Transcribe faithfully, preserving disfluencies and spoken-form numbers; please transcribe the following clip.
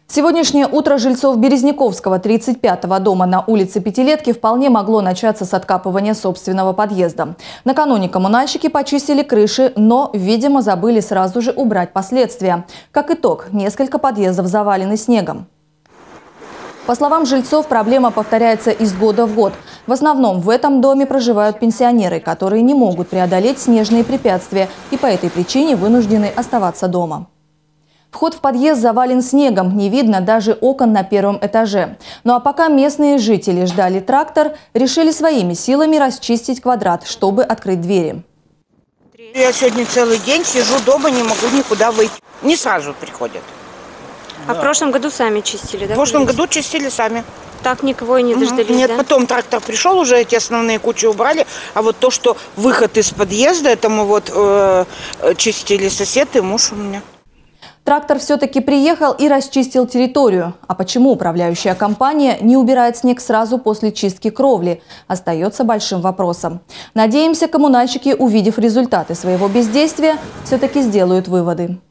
Сегодняшнее утро жильцов Березняковского тридцать пятого дома на улице Пятилетки вполне могло начаться с откапывания собственного подъезда. Накануне коммунальщики почистили крыши, но, видимо, забыли сразу же убрать последствия. Как итог, несколько подъездов завалены снегом. По словам жильцов, проблема повторяется из года в год. В основном в этом доме проживают пенсионеры, которые не могут преодолеть снежные препятствия и по этой причине вынуждены оставаться дома. Вход в подъезд завален снегом, не видно даже окон на первом этаже. Ну а пока местные жители ждали трактор, решили своими силами расчистить квадрат, чтобы открыть двери. Я сегодня целый день сижу дома, не могу никуда выйти. Не сразу приходят. А да. В прошлом году сами чистили, да? В прошлом году чистили сами. Так никого и не дождались, Нет, да? потом трактор пришел, уже эти основные кучи убрали. А вот то, что выход из подъезда, это мы вот э, чистили сосед и муж у меня. Трактор все-таки приехал и расчистил территорию. А почему управляющая компания не убирает снег сразу после чистки кровли, остается большим вопросом. Надеемся, коммунальщики, увидев результаты своего бездействия, все-таки сделают выводы.